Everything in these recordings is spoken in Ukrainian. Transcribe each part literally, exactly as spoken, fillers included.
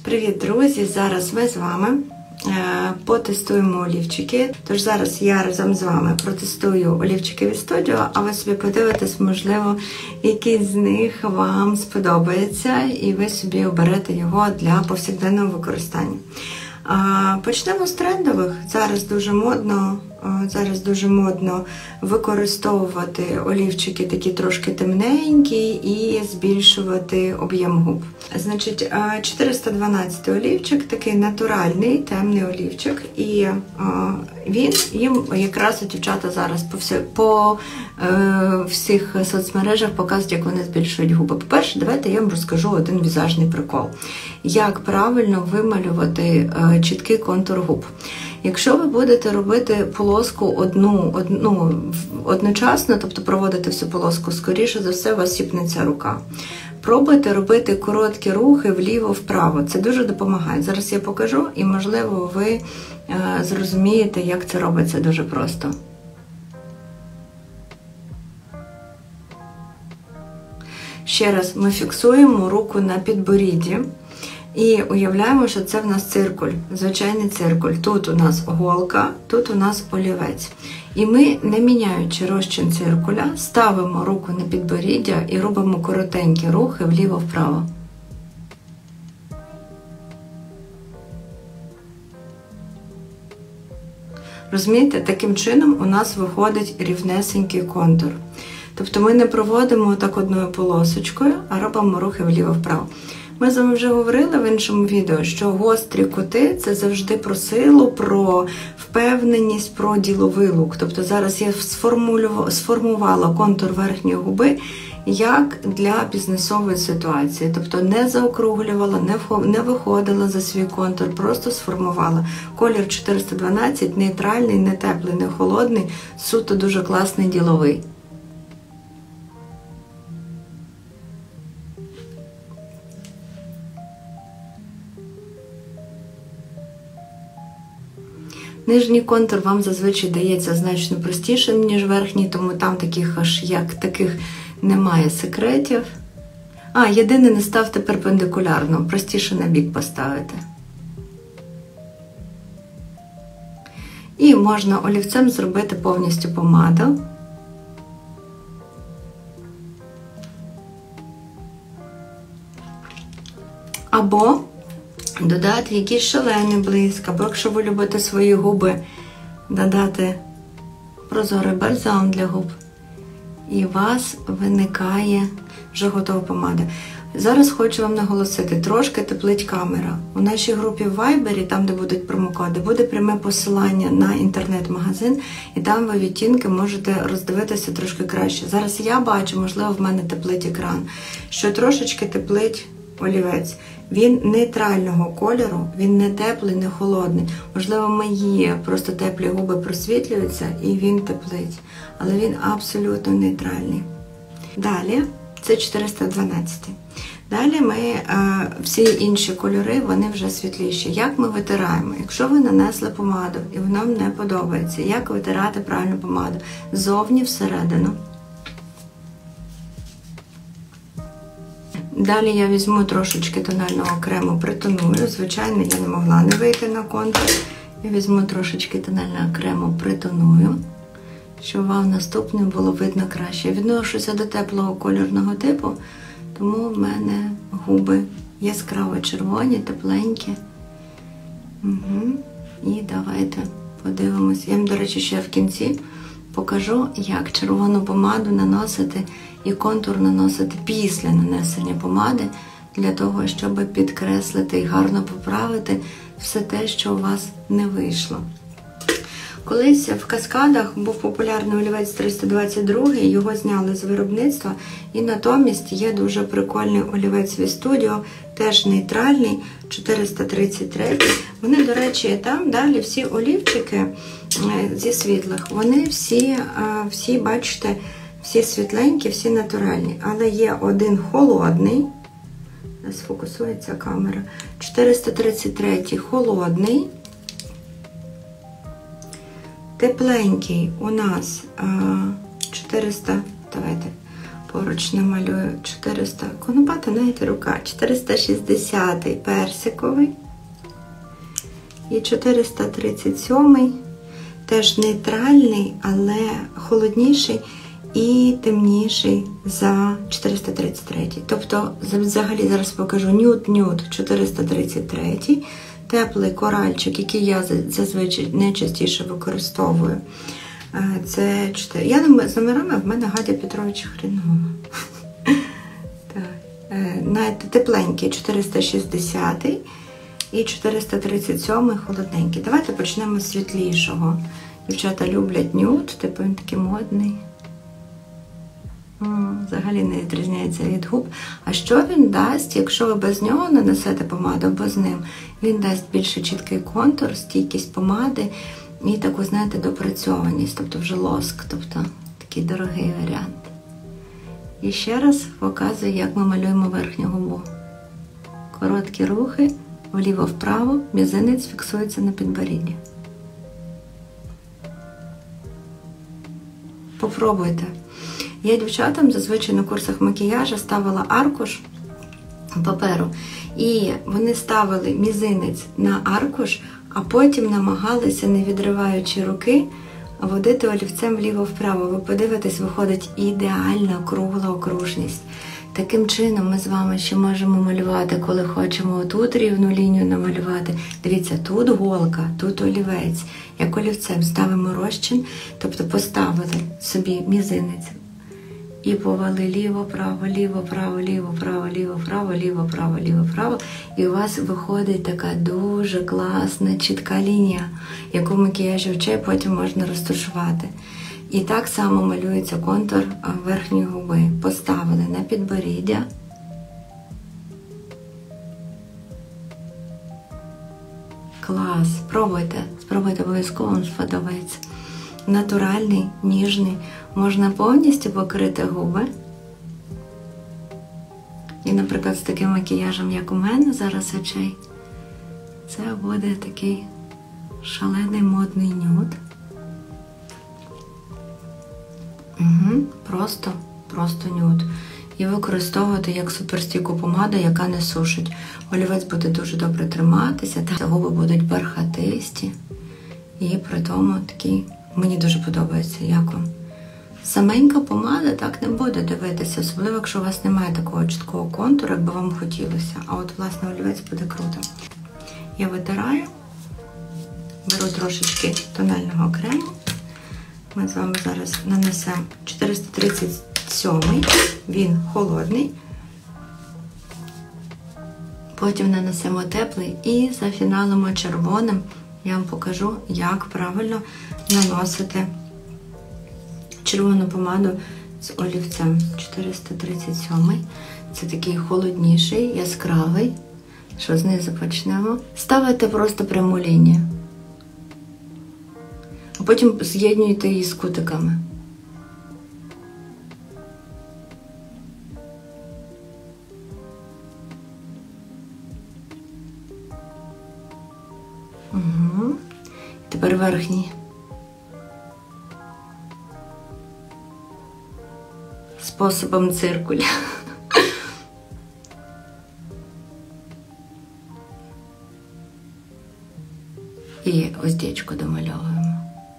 Привіт, друзі! Зараз ми з вами потестуємо олівчики. Тож зараз я разом з вами протестую олівчики від Studio, а ви собі подивитесь, можливо, який з них вам сподобається, і ви собі оберете його для повсякденного використання. Почнемо з трендових. Зараз дуже модно, зараз дуже модно використовувати олівчики такі трошки темненькі і збільшувати об'єм губ. Значить, чотириста дванадцятий олівчик, такий натуральний темний олівчик, і він їм якраз дівчата зараз по, всі, по е, всіх соцмережах показують, як вони збільшують губи. По-перше, давайте я вам розкажу один візажний прикол. Як правильно вималювати е, чіткий контур губ. Якщо ви будете робити полоску одну, одну одночасно, тобто проводити всю полоску, скоріше за все, у вас сіпнеться рука. Пробуйте робити короткі рухи вліво-вправо. Це дуже допомагає. Зараз я покажу, і, можливо, ви е, зрозумієте, як це робиться дуже просто. Ще раз, ми фіксуємо руку на підборідді. І уявляємо, що це в нас циркуль, звичайний циркуль. Тут у нас голка, тут у нас олівець. І ми, не міняючи розчин циркуля, ставимо руку на підборіддя і робимо коротенькі рухи вліво-вправо. Розумієте, таким чином у нас виходить рівнесенький контур. Тобто ми не проводимо так одною полосочкою, а робимо рухи вліво-вправо. Ми з вами вже говорили в іншому відео, що гострі кути – це завжди про силу, про впевненість, про діловий лук. Тобто зараз я сформувала контур верхньої губи як для бізнесової ситуації. Тобто не заокруглювала, не виходила за свій контур, просто сформувала. Колір чотириста дванадцять, нейтральний, не теплий, не холодний, суто дуже класний діловий. Нижній контур вам зазвичай дається значно простіше, ніж верхній, тому там таких аж як таких немає секретів. А, єдине, не ставте перпендикулярно, простіше на бік поставити. І можна олівцем зробити повністю помаду. Або додати якийсь шалений блиск, або якщо ви любите свої губи, додати прозорий бальзам для губ. І у вас виникає вже готова помада. Зараз хочу вам наголосити, трошки теплить камера. У нашій групі в Viber, там де будуть промокоди, буде пряме посилання на інтернет-магазин, і там ви відтінки можете роздивитися трошки краще. Зараз я бачу, можливо, в мене теплить екран, що трошечки теплить олівець. Він нейтрального кольору, він не теплий, не холодний. Можливо, мої просто теплі губи просвітлюються і він теплить. Але він абсолютно нейтральний. Далі, це чотириста дванадцятий. Далі ми, всі інші кольори, вони вже світліші. Як ми витираємо? Якщо ви нанесли помаду і воно вам не подобається, як витирати правильну помаду? Ззовні всередину. Далі я візьму трошечки тонального крему, притоную. Звичайно, я не могла не вийти на контур. Я візьму трошечки тонального крему, притоную, щоб вам наступне було видно краще. Я відношуся до теплого кольорного типу, тому в мене губи яскраво червоні, тепленькі. Угу. І давайте подивимось. Я вам, до речі, ще в кінці покажу, як червону помаду наносити і контур наносити після нанесення помади, для того, щоб підкреслити і гарно поправити все те, що у вас не вийшло. Колись в Каскадах був популярний олівець триста двадцять другий, його зняли з виробництва, і натомість є дуже прикольний олівець від Studio, теж нейтральний, чотириста тридцять три. Вони, до речі, там далі всі олівчики зі світлих, вони всі, всі, бачите, всі світленькі, всі натуральні. Але є один холодний, сфокусується камера, чотириста тридцять три холодний, тепленький у нас чотириста, давайте, Поруч намалюю чотириста, конопата навіть рука, чотириста шістдесятий персиковий і чотириста тридцять сьомий, теж нейтральний, але холодніший і темніший за чотириста тридцять третій. Тобто, взагалі, зараз покажу нюд-нюд чотириста тридцять третій, теплий коральчик, який я зазвичай найчастіше використовую. Це чотири. Я з номерами в мене Гадя Петрович хренова. Так. Тепленький чотириста шістдесятий і чотириста тридцять сьомий холодненький. Давайте почнемо з світлішого. Дівчата люблять нюд, типу він такий модний. О, взагалі не відрізняється від губ. А що він дасть, якщо ви без нього нанесете помаду або з ним? Він дасть більше чіткий контур, стійкість помади і таку, знаєте, допрацьованість, тобто вже лоск, тобто такий дорогий варіант. І ще раз показую, як ми малюємо верхню губу. Короткі рухи, вліво-вправо, мізинець фіксується на підборідді. Попробуйте. Я дівчатам зазвичай на курсах макіяжу ставила аркуш паперу, і вони ставили мізинець на аркуш, а потім намагалися, не відриваючи руки, водити олівцем вліво-вправо. Ви подивитесь, виходить ідеальна кругла окружність. Таким чином ми з вами ще можемо малювати, коли хочемо тут рівну лінію намалювати. Дивіться, тут голка, тут олівець. Як олівцем ставимо розчин, тобто поставили собі мізинець і повели ліво-право, ліво-право, ліво-право, ліво-право, ліво-право, ліво-право. І у вас виходить така дуже класна, чітка лінія, яку в макіяжі очей потім можна розташувати. І так само малюється контур верхньої губи. Поставили на підборіддя. Клас! Спробуйте, спробуйте обов'язково, вам сподобається. Натуральний, ніжний. Можна повністю покрити губи. І, наприклад, з таким макіяжем, як у мене зараз очей, це буде такий шалений модний нюд. Угу. Просто, просто нюд. І використовувати як суперстійку помаду, яка не сушить. Олівець буде дуже добре триматися, та губи будуть бархатисті. І при тому такі, мені дуже подобається, як вам. Саменька помада так не буде дивитися, особливо, якщо у вас немає такого чіткого контуру, як би вам хотілося. А от, власне, олівець буде круто. Я витираю, беру трошечки тонального крему. Ми з вами зараз нанесемо чотириста тридцять сьомий, він холодний. Потім нанесемо теплий і зафіналимо червоним. Я вам покажу, як правильно наносити червону помаду з олівцем. чотириста тридцять сьомий. Це такий холодніший, яскравий. Що знизу почнемо. Ставите просто пряму лінію. А потім з'єднуйте її з кутиками. Угу. Тепер верхній. Способом циркуля. І уздечку домальовуємо.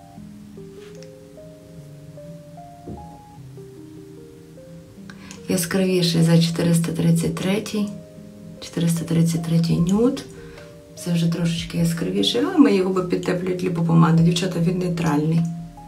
Яскравіший за чотириста тридцять третій. чотириста тридцять третій нюд. Це вже трошечки яскравіше, але мої губи підтеплюють ліпопомаду. Дівчата, він нейтральний.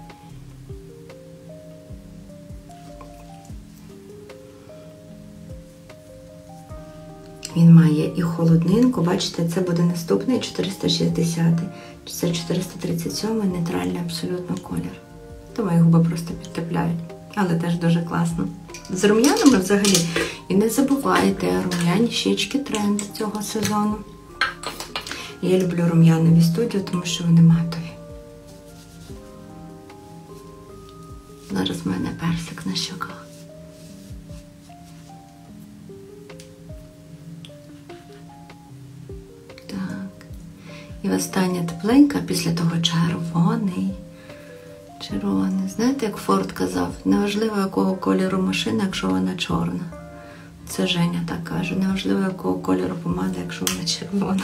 Він має і холоднинку, бачите, це буде наступний чотириста шістдесятий. Це чотириста тридцять сьомий, нейтральний абсолютно колір. То мої губи просто підтепляють, але теж дуже класно. З рум'янами взагалі. І не забувайте, рум'яні щічки тренд цього сезону. Я люблю рум'янові студію, тому що вони матові. Зараз в мене персик на щоках. Так. І остання тепленька, після того червоний. Червоне. Знаєте, як Форд казав, неважливо, якого кольору машина, якщо вона чорна. Це Женя так каже. Неважливо, якого кольору помада, якщо вона червона.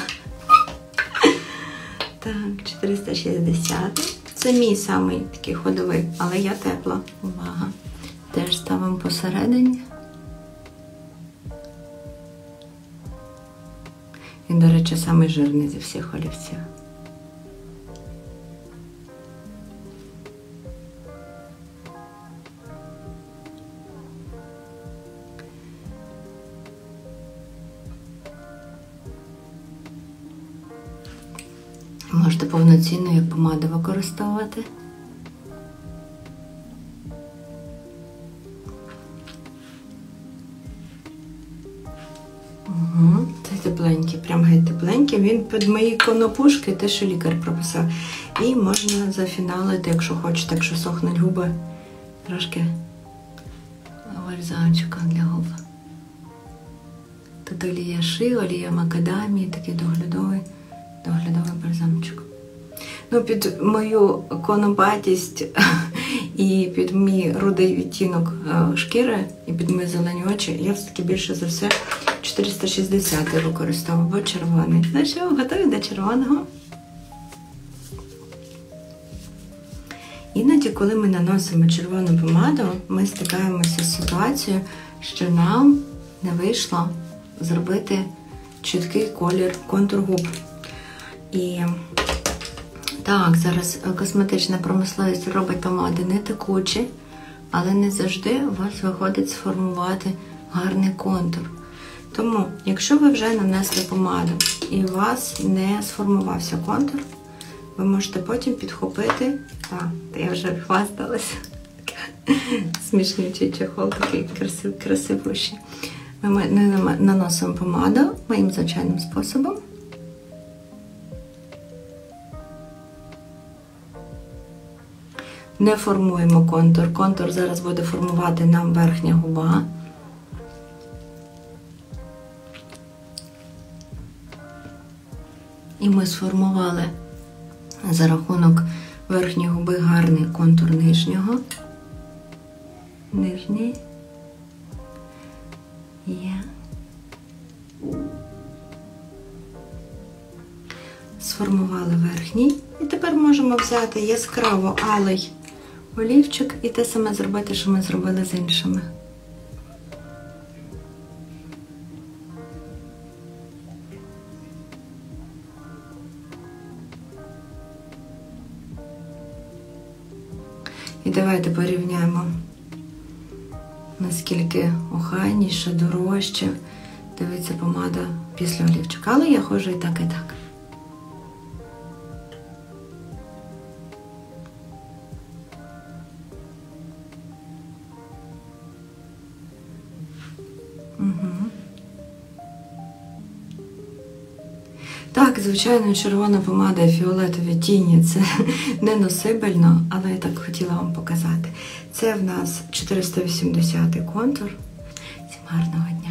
Так, чотириста шістдесят. Це мій самий такий ходовий, але я тепла. Увага. Теж ставимо посередині. Він, до речі, самий жирний зі всіх олівців. Можете повноцінно як помаду використовувати. Угу. Це тепленький, прям геть тепленький. Він під мої конопушки, те, що лікар прописав. І можна зафіналити, якщо хочете, якщо сохнуть губи, трошки бальзамчиком для губ. Тут олія ши, олія макадамії, такий доглядовий. Доглядовий бальзамчик. Ну, під мою конопатість і під мій рудий відтінок шкіри, і під мої зелені очі, я все-таки більше за все чотириста шістдесят використовую, бо червоний. Ну що, готові до червоного? Іноді, коли ми наносимо червону помаду, ми стикаємося з ситуацією, що нам не вийшло зробити чіткий колір, контур губ. І так, зараз косметична промисловість робить помади не текучі, але не завжди у вас виходить сформувати гарний контур. Тому, якщо ви вже нанесли помаду і у вас не сформувався контур, ви можете потім підхопити, так, я вже хвасталася, смішнючий чехол, такий красив, красивущий. Ми наносимо помаду моїм звичайним способом. Не формуємо контур. Контур зараз буде формувати нам верхня губа. І ми сформували за рахунок верхньої губи гарний контур нижнього. Нижній. Є. Сформували верхній. І тепер можемо взяти яскраво алий олівчик і те саме зробити, що ми зробили з іншими. І давайте порівняємо, наскільки охайніше, дорожче дивиться помада після олівчика. Але я ходжу і так, і так. Так, звичайно, червона помада і фіолетові тіні – це не носибельно, але я так хотіла вам показати. Це в нас чотириста вісімдесят контур. Всім гарного дня!